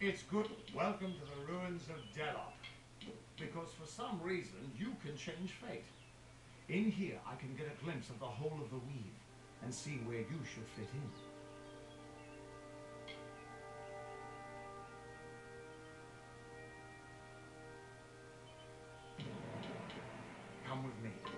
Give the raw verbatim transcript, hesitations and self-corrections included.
It's good. Welcome to the ruins of Delop. Because for some reason, you can change fate. In here, I can get a glimpse of the whole of the weave and see where you should fit in. Come with me.